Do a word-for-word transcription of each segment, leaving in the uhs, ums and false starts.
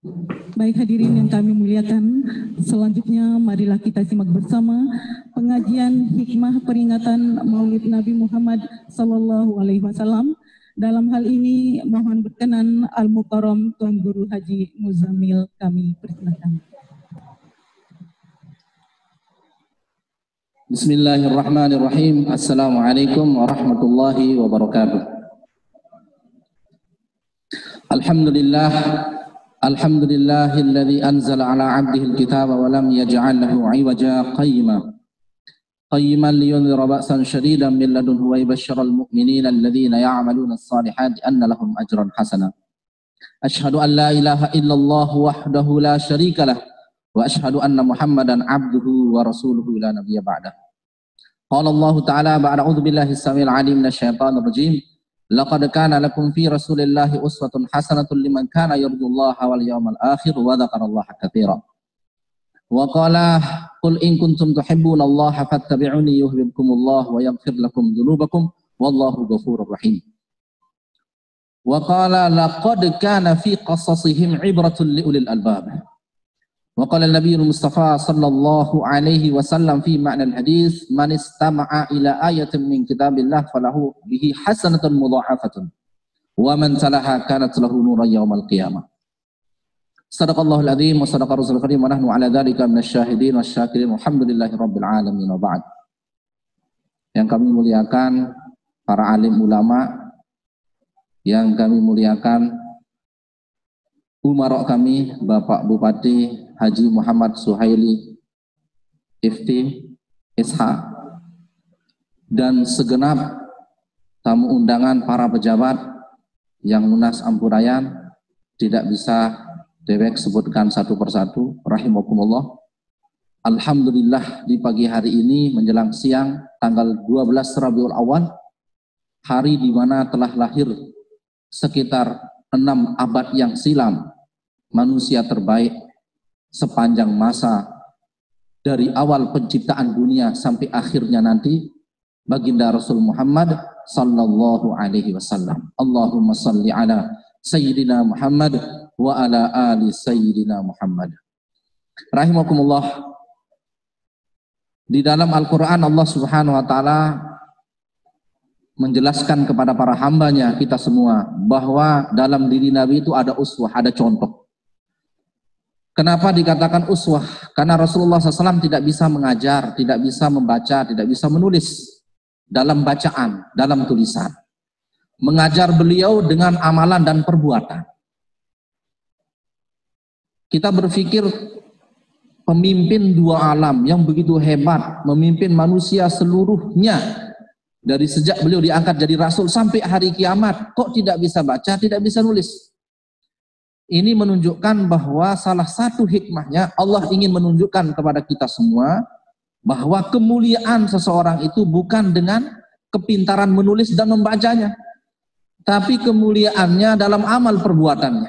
Baik hadirin yang kami muliakan, selanjutnya marilah kita simak bersama pengajian hikmah peringatan Maulid Nabi Muhammad Sallallahu Alaihi Wasallam. Dalam hal ini mohon berkenan Al-Mukarram Tuan Guru Haji Muzamil, kami persilakan. Bismillahirrahmanirrahim. Assalamualaikum warahmatullahi wabarakatuh. Alhamdulillah. Alhamdulillahilladzi anzala ala 'abdihi al-kitaba wa lam yaj'al lahu 'iwaja qayyima. Qayyiman liyunzira ba'san shadidan min ladunhu wa yubashshiral mu'minina alladhina ya'maluna as-salihati anna lahum ajran hasana. Ashhadu an la ilaha illallah wahdahu la syarika lah wa ashhadu anna Muhammadan 'abduhu wa rasuluhu la nabiyya ba'dah. Qala Allah ta'ala ba'da a'udzu billahi as-sami'il 'alim minasyaitonir rajim. Laqad kana lakum fi Rasulillahi uswatun hasanatun liman kana yarjullaha wal yawmal akhir wa dzakarallaha katsira. Wa qala qul in kuntum tuhibbunallaha fattabi'uni yuhibbukumullah wa yaghfir lakum dzunubakum wallahu ghafurur rahim. Wa qala laqad kana fi qasasihim 'ibratun liulil albab. Wa qala an-nabiyul Mustafa sallallahu alaihi wasallam fi ma'na al-hadis man istama'a ila ayatin min kitabillah falahu bihi hasanatun mudha'afatun wa man talaha kanat lahu nuran yaumal qiyamah. Sadaqallahul azim wa sadaqa rasulul karim wa nahnu ala dzalika minasyahidin wasyakirin walhamdulillahi rabbil alamin wa ba'd. Yang kami muliakan para alim ulama, yang kami muliakan umarok kami, Bapak Bupati Haji Muhammad Suhaili Ifti Ishaq, dan segenap tamu undangan para pejabat yang lunas ampurayan, tidak bisa dewek sebutkan satu persatu, rahimakumullah. Alhamdulillah di pagi hari ini menjelang siang tanggal dua belas Rabiul Awal, hari di mana telah lahir sekitar enam abad yang silam manusia terbaik sepanjang masa dari awal penciptaan dunia sampai akhirnya nanti, baginda Rasul Muhammad sallallahu alaihi wasallam. Allahumma salli ala sayyidina Muhammad wa ala ali sayyidina Muhammad. Rahimakumullah. Di dalam Al-Quran Allah subhanahu wa ta'ala menjelaskan kepada para hambanya, kita semua, bahwa dalam diri Nabi itu ada uswah, ada contoh. Kenapa dikatakan uswah? Karena Rasulullah shallallahu alaihi wasallam tidak bisa mengajar, tidak bisa membaca, tidak bisa menulis dalam bacaan, dalam tulisan. Mengajar beliau dengan amalan dan perbuatan. Kita berpikir pemimpin dua alam yang begitu hebat, memimpin manusia seluruhnya, dari sejak beliau diangkat jadi Rasul sampai hari kiamat, kok tidak bisa baca, tidak bisa nulis? Ini menunjukkan bahwa salah satu hikmahnya Allah ingin menunjukkan kepada kita semua bahwa kemuliaan seseorang itu bukan dengan kepintaran menulis dan membacanya, tapi kemuliaannya dalam amal perbuatannya.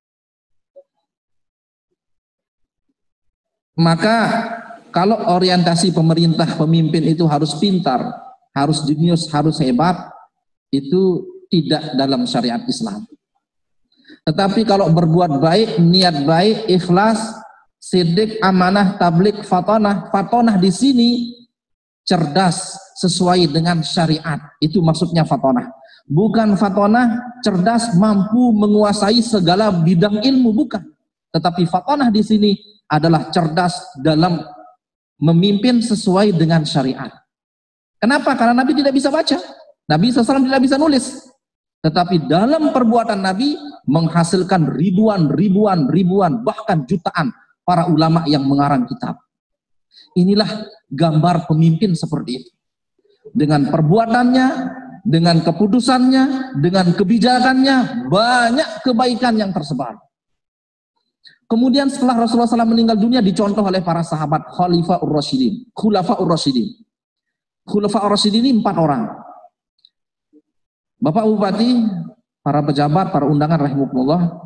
Maka kalau orientasi pemerintah, pemimpin itu harus pintar, harus jenius, harus hebat, itu tidak dalam syariat Islam. Tetapi kalau berbuat baik, niat baik, ikhlas, sidik, amanah, tablik, fatonah, fatonah di sini cerdas sesuai dengan syariat. Itu maksudnya fatonah. Bukan fatonah cerdas mampu menguasai segala bidang ilmu, bukan. Tetapi fatonah di sini adalah cerdas dalam memimpin sesuai dengan syariat. Kenapa? Karena Nabi tidak bisa baca. Nabi shallallahu alaihi wasallam tidak bisa nulis. Tetapi dalam perbuatan Nabi menghasilkan ribuan, ribuan, ribuan, bahkan jutaan para ulama yang mengarang kitab. Inilah gambar pemimpin seperti itu. Dengan perbuatannya, dengan keputusannya, dengan kebijakannya, banyak kebaikan yang tersebar. Kemudian setelah Rasulullah shallallahu alaihi wasallam meninggal dunia, dicontoh oleh para sahabat Khalifah Ur-Rasyidin. Khulafa Ur-Rasyidin. Khulafa Ur-Rasyidin ini empat orang. Bapak Bupati, para pejabat, para undangan rahimakumullah.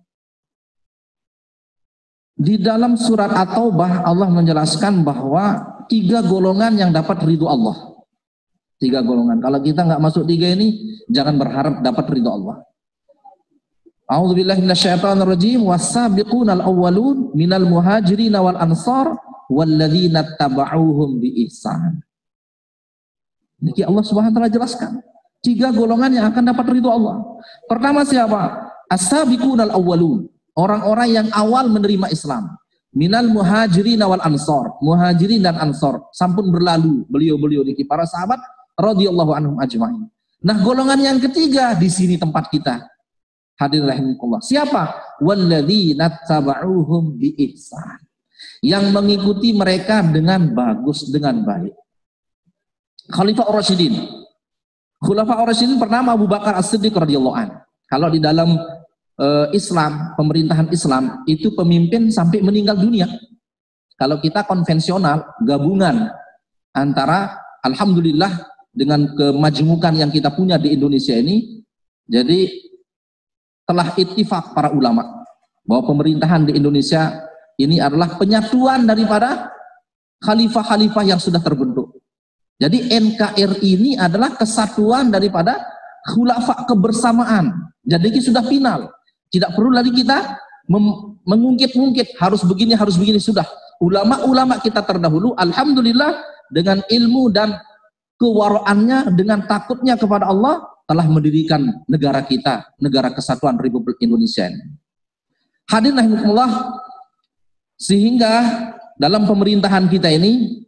Di dalam surat At-Taubah Allah menjelaskan bahwa tiga golongan yang dapat ridho Allah. Tiga golongan. Kalau kita nggak masuk tiga ini, jangan berharap dapat ridho Allah. A'udzubillahi minasyaitonirrajim. Was-sabiqunal awwalun minal muhajirin wal ansar walladzina tabauhum bi ihsan. Niki Allah Subhanahu wa taala jelaskan tiga golongan yang akan dapat ridho Allah. Pertama siapa? As-sabiqunal awwalun, orang-orang yang awal menerima Islam. Minal muhajirin wal ansar, muhajirin dan ansar sampun berlalu beliau-beliau niki para sahabat radhiyallahu anhum ajmain. Nah, golongan yang ketiga di sini tempat kita. Hadirin rahimakumullah. Siapa? Walladzina tabauhum bi ihsan. Yang mengikuti mereka dengan bagus, dengan baik. Khalifah Ar-Rasyidin. Khulafa Ar-Rasyidin pertama Abu Bakar As-Siddiq radhiyallahu anhu. Kalau di dalam uh, Islam, pemerintahan Islam itu pemimpin sampai meninggal dunia. Kalau kita konvensional, gabungan antara alhamdulillah dengan kemajmukan yang kita punya di Indonesia ini, jadi telah ittifaq para ulama bahwa pemerintahan di Indonesia ini adalah penyatuan daripada khalifah-khalifah yang sudah terbentuk. Jadi N K R I ini adalah kesatuan daripada khulafa kebersamaan. Jadi ini sudah final. Tidak perlu lagi kita mengungkit-ungkit harus begini, harus begini. Sudah. Ulama-ulama kita terdahulu, alhamdulillah dengan ilmu dan kewaraannya, dengan takutnya kepada Allah, telah mendirikan negara kita, negara kesatuan Republik Indonesia. Hadirin rahimakumullah, sehingga dalam pemerintahan kita ini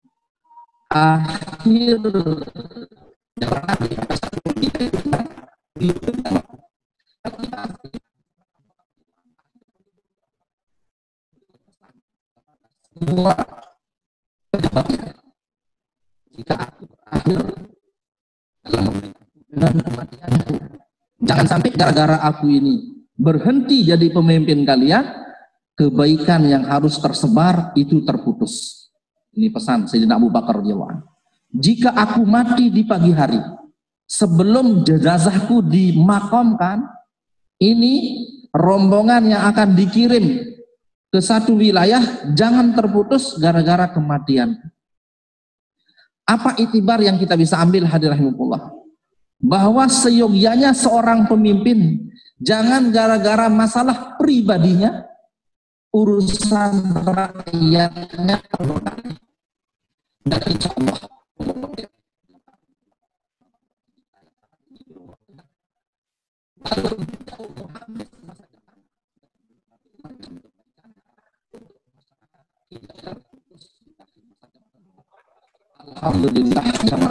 akhir semua jika akhir jangan sampai gara-gara aku ini berhenti jadi pemimpin kalian, kebaikan yang harus tersebar itu terputus. Ini pesan Sayyidina Abu Bakar radhiyallahu anhu. Jika aku mati di pagi hari, sebelum jenazahku dimakamkan, ini rombongan yang akan dikirim ke satu wilayah jangan terputus gara-gara kematian. Apa itibar yang kita bisa ambil hadirin rahimakumullah? Bahwa seyogyanya seorang pemimpin jangan gara-gara masalah pribadinya, urusan rakyatnya terlewati. Dan insya Allah alhamdulillah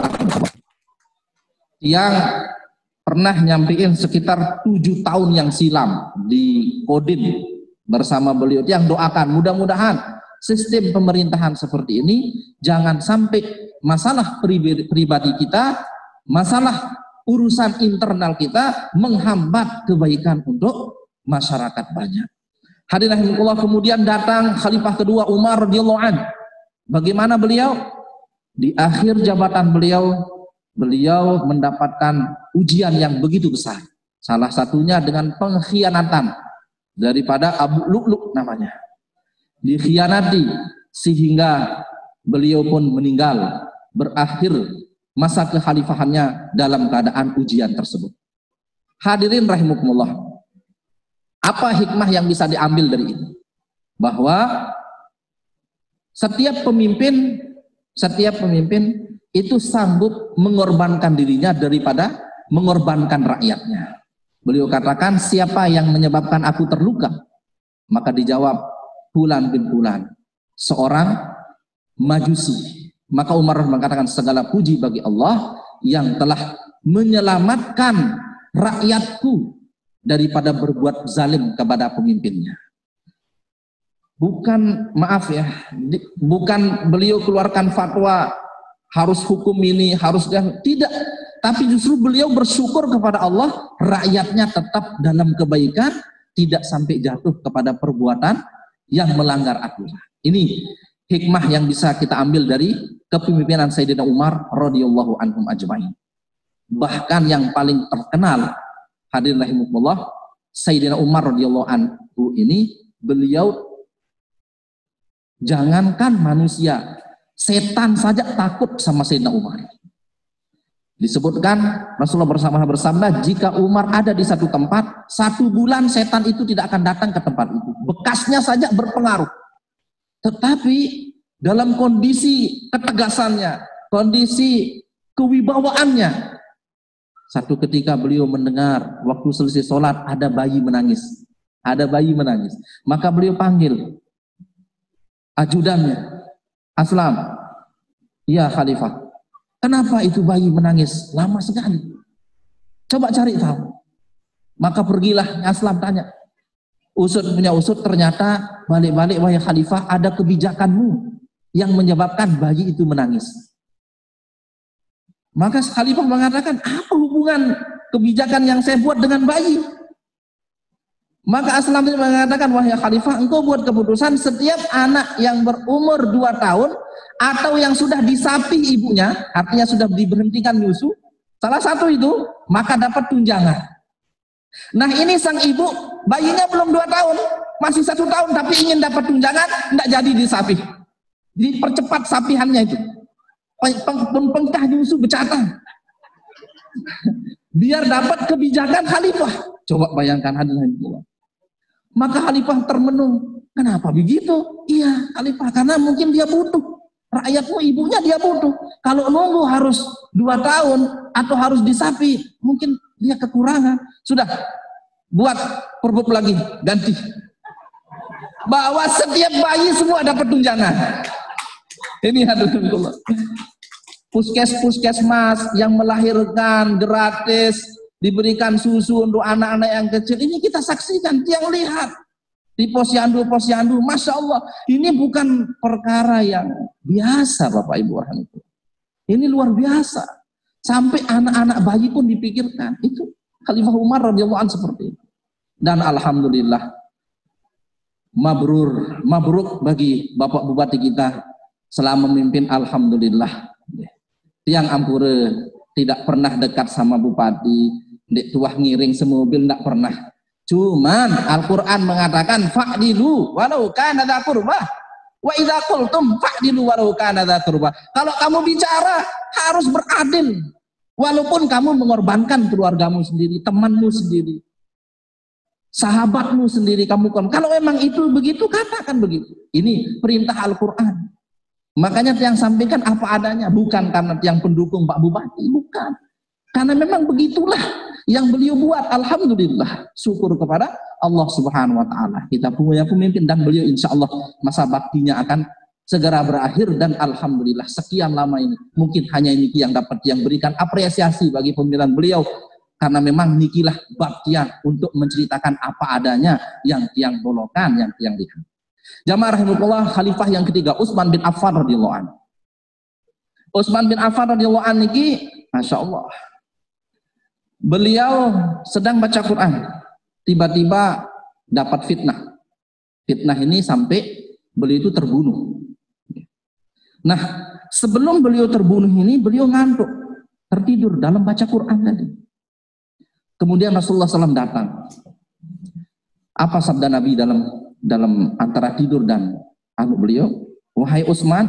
yang pernah nyampein sekitar tujuh tahun yang silam di Kodim bersama beliau, yang doakan mudah-mudahan sistem pemerintahan seperti ini jangan sampai masalah pribadi, pribadi kita, masalah urusan internal kita menghambat kebaikan untuk masyarakat banyak. Hadirin rahimakumullah, kemudian datang Khalifah kedua Umar radhiyallahu anhu. Bagaimana beliau? Di akhir jabatan beliau, beliau mendapatkan ujian yang begitu besar. Salah satunya dengan pengkhianatan daripada Abu Lu'lu' namanya. Dikhianati sehingga beliau pun meninggal, berakhir masa kekhalifahannya dalam keadaan ujian tersebut. Hadirin rahimakumullah, apa hikmah yang bisa diambil dari ini? Bahwa setiap pemimpin setiap pemimpin itu sanggup mengorbankan dirinya daripada mengorbankan rakyatnya. Beliau katakan, siapa yang menyebabkan aku terluka? Maka dijawab, Fulan bin Fulan, seorang Majusi. Maka Umar mengatakan, segala puji bagi Allah yang telah menyelamatkan rakyatku daripada berbuat zalim kepada pemimpinnya. Bukan, maaf ya, di, bukan beliau keluarkan fatwa harus hukum ini, harus tidak, tapi justru beliau bersyukur kepada Allah, rakyatnya tetap dalam kebaikan, tidak sampai jatuh kepada perbuatan yang melanggar aturan. Ini hikmah yang bisa kita ambil dari kepemimpinan Sayyidina Umar radhiyallahu anhum ajmain. Bahkan yang paling terkenal, hadirin rahimakumullah, Sayyidina Umar radhiyallahu anhu ini, beliau jangankan manusia, setan saja takut sama Sayyidina Umar. Disebutkan Rasulullah bersama bersabda, jika Umar ada di satu tempat, satu bulan setan itu tidak akan datang ke tempat itu. Bekasnya saja berpengaruh. Tetapi dalam kondisi ketegasannya, kondisi kewibawaannya, satu ketika beliau mendengar waktu selesai sholat ada bayi menangis. Ada bayi menangis. Maka beliau panggil ajudannya, Aslam, ya Khalifah, kenapa itu bayi menangis lama sekali? Coba cari tahu. Maka pergilah Aslam tanya. Usut punya usut, ternyata balik-balik, wahai Khalifah, ada kebijakanmu yang menyebabkan bayi itu menangis. Maka Khalifah mengatakan, apa hubungan kebijakan yang saya buat dengan bayi? Maka Aslam mengatakan, wahai Khalifah, engkau buat keputusan setiap anak yang berumur dua tahun atau yang sudah disapi ibunya, artinya sudah diberhentikan nyusu, salah satu itu, maka dapat tunjangan. Nah ini sang ibu, bayinya belum dua tahun, masih satu tahun, tapi ingin dapat tunjangan, tidak jadi disapi. Dipercepat sapihannya itu. Pengkah nyusu becatang biar dapat kebijakan Khalifah. Coba bayangkan hadirin. Maka Khalifah termenung, kenapa begitu? Iya Khalifah, karena mungkin dia butuh, rakyatmu ibunya dia butuh. Kalau nunggu harus dua tahun atau harus disapi, mungkin dia kekurangan. Sudah, buat perbuk lagi, ganti, bahwa setiap bayi semua dapat tunjangan. Ini hadirin, puskes-puskesmas yang melahirkan gratis, diberikan susu untuk anak-anak yang kecil, ini kita saksikan, tiang lihat di posyandu-posyandu, Masya Allah, ini bukan perkara yang biasa Bapak Ibu orang itu. Ini luar biasa. Sampai anak-anak bayi pun dipikirkan. Itu Khalifah Umar radhiyallahu anhu seperti itu. Dan alhamdulillah, mabrur, mabruk bagi Bapak Bupati kita selama memimpin, alhamdulillah. Tiang Ampure tidak pernah dekat sama bupati, dek tuah ngiring semobil, tidak pernah. Cuman Al-Quran mengatakan fa'dilu walau kana dza qurbah wa idza qultum fa'dilu walau kana dza qurbah. Kalau kamu bicara harus beradil, walaupun kamu mengorbankan keluargamu sendiri, temanmu sendiri, sahabatmu sendiri, kamu kalau memang itu begitu, katakan begitu. Ini perintah Al-Quran. Makanya yang sampaikan apa adanya, bukan karena yang pendukung Pak Bupati, bukan. Karena memang begitulah yang beliau buat. Alhamdulillah, syukur kepada Allah Subhanahu wa taala. Kita punya pemimpin dan beliau insya Allah masa baktinya akan segera berakhir, dan alhamdulillah sekian lama ini mungkin hanya ini yang dapat yang berikan apresiasi bagi pemimpinan beliau, karena memang nikilah baktian untuk menceritakan apa adanya yang tiang bolokan, yang tiang lihat. Jamaah rahimahullah, khalifah yang ketiga Utsman bin Affan radhiyallahu anhu. Utsman bin Affan radhiyallahu anhu ini, Masya Allah, beliau sedang baca Quran, tiba-tiba dapat fitnah. Fitnah ini sampai beliau itu terbunuh. Nah, sebelum beliau terbunuh ini, beliau ngantuk, tertidur dalam baca Quran tadi. Kemudian Rasulullah shallallahu alaihi wasallam datang. Apa sabda Nabi dalam dalam antara tidur dan anu beliau? Wahai Utsman,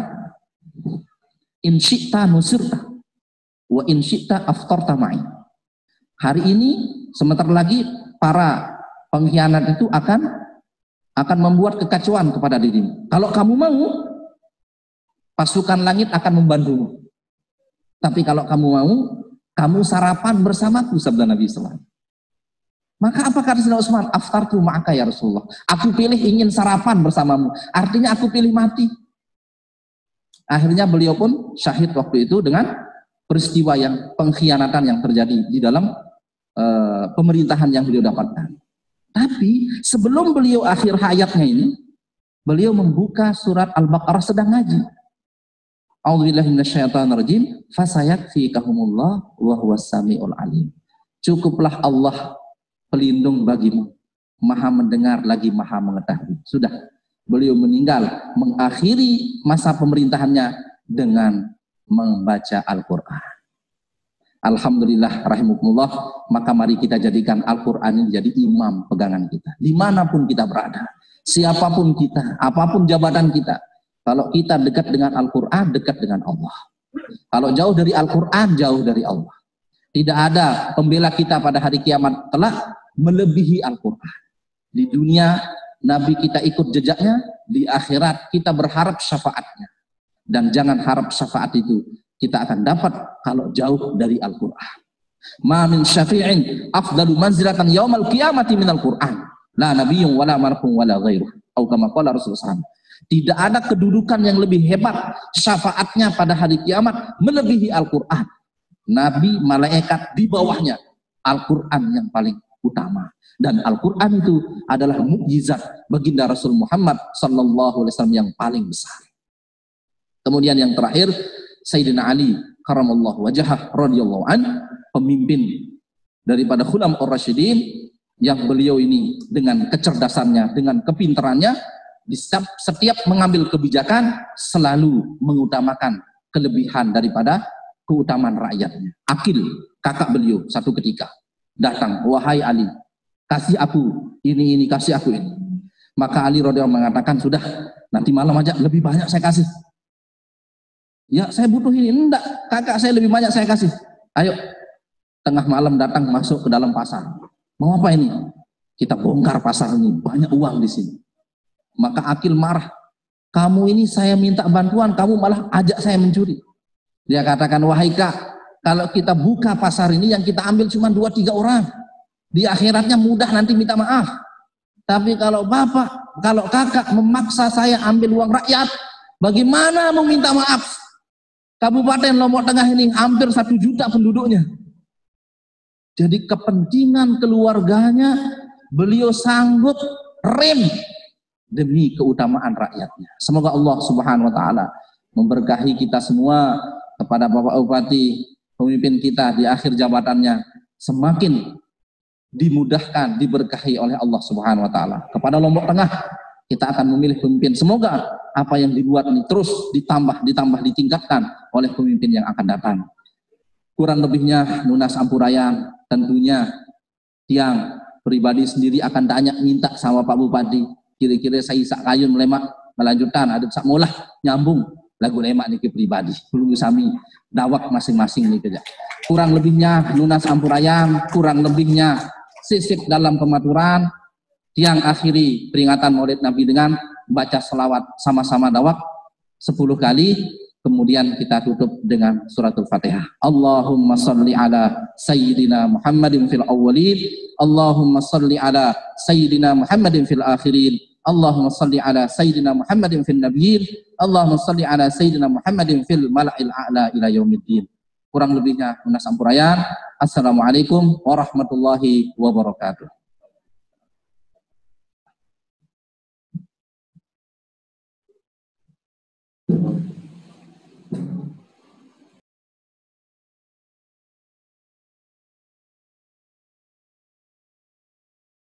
in syi'ta nusirta wa in syi'ta aftarta ma'i. Hari ini sebentar lagi para pengkhianat itu akan akan membuat kekacauan kepada dirimu. Kalau kamu mau, pasukan langit akan membantumu. Tapi kalau kamu mau, kamu sarapan bersamaku, sabda Nabi sallallahu alaihi wasallam. Maka apa kata Sayyidina Utsman? Aftartu ma'aka ya Rasulullah. Aku pilih ingin sarapan bersamamu. Artinya aku pilih mati. Akhirnya beliau pun syahid waktu itu dengan peristiwa yang pengkhianatan yang terjadi di dalam uh, pemerintahan yang beliau dapatkan. Tapi sebelum beliau akhir hayatnya ini, beliau membuka surat Al-Baqarah sedang ngaji. A'udzubillahi minasyaitonirrajim. Fasayakfikahumullah wa huwas samiul alim. Cukuplah Allah pelindung bagimu, maha mendengar lagi maha mengetahui. Sudah, beliau meninggal mengakhiri masa pemerintahannya dengan membaca Al-Quran. Alhamdulillah rahimakumullah. Maka mari kita jadikan Al-Quran ini jadi imam pegangan kita dimanapun kita berada, siapapun kita, apapun jabatan kita. Kalau kita dekat dengan Al-Quran, dekat dengan Allah. Kalau jauh dari Al-Quran, jauh dari Allah. Tidak ada pembela kita pada hari kiamat telah melebihi Al-Quran. Di dunia Nabi kita ikut jejaknya, di akhirat kita berharap syafaatnya. Dan jangan harap syafaat itu kita akan dapat kalau jauh dari Al-Quran. Ma min syafi'in afdalu manzilatan yaumal qiyamati minal Qur'an. La nabiyyun wala malakun wala ghairuh. Atau kama qala Rasulullah sallallahu alaihi wasallam. Tidak ada kedudukan yang lebih hebat syafaatnya pada hari kiamat melebihi Al-Quran. Nabi, malaikat di bawahnya, Al-Quran yang paling utama. Dan Al-Quran itu adalah mukjizat baginda Rasul Muhammad sallallahu alaihi wasallam yang paling besar. Kemudian yang terakhir, Sayyidina Ali karamallahu wajhah radhiyallahu an, pemimpin daripada Khulafaur Rasyidin, yang beliau ini dengan kecerdasannya, dengan kepintarannya, di setiap, setiap mengambil kebijakan selalu mengutamakan kelebihan daripada keutamaan rakyatnya. Akil, kakak beliau, satu ketika datang, wahai Ali, kasih aku ini, ini, kasih aku ini. Maka Ali radhiyallahu mengatakan, sudah, nanti malam aja lebih banyak saya kasih. Ya, saya butuh ini. Enggak, kakak saya lebih banyak saya kasih. Ayo, tengah malam datang masuk ke dalam pasar. Mau apa ini? Kita bongkar pasar ini, banyak uang di sini. Maka Akil marah. Kamu ini saya minta bantuan, kamu malah ajak saya mencuri. Dia katakan, wahai kak, kalau kita buka pasar ini yang kita ambil cuma dua tiga orang. Di akhiratnya mudah nanti minta maaf. Tapi kalau bapak, kalau kakak memaksa saya ambil uang rakyat, bagaimana mau minta maaf? Kabupaten Lombok Tengah ini hampir satu juta penduduknya. Jadi kepentingan keluarganya beliau sanggup rem demi keutamaan rakyatnya. Semoga Allah Subhanahu wa taala memberkahi kita semua, kepada Bapak Bupati, pemimpin kita di akhir jabatannya semakin dimudahkan, diberkahi oleh Allah Subhanahu wa taala. Kepada Lombok Tengah kita akan memilih pemimpin. Semoga apa yang dibuat ini terus ditambah, ditambah, ditingkatkan oleh pemimpin yang akan datang. Kurang lebihnya Nunas Ampurayan tentunya yang pribadi sendiri akan tanya minta sama Pak Bupati, kira-kira saya sak kayun melemak melanjutkan ada sak molah nyambung lagu lemak niki pribadi. Belum sami dawak masing-masing nih kerja. Kurang lebihnya Nunas Ampurayan, kurang lebihnya sisip dalam pematuran. Yang akhiri peringatan Maulid Nabi dengan baca selawat sama-sama dawak sepuluh kali. Kemudian kita tutup dengan suratul Fatihah. Allahumma salli ala Sayyidina Muhammadin fil awwalin. Allahumma salli ala Sayyidina Muhammadin fil akhirin. Allahumma salli ala Sayyidina Muhammadin fil nabiyyin. Allahumma salli ala Sayyidina Muhammadin fil mala'il a'la ila yaumiddin. Kurang lebihnya Nunas Ampurayan. Assalamualaikum warahmatullahi wabarakatuh. Thank you.